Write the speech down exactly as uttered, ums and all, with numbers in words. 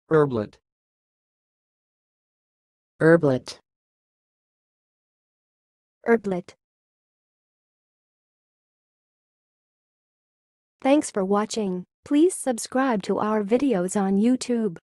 herblet, herblet, herblet. Thanks for watching. Please subscribe to our videos on YouTube.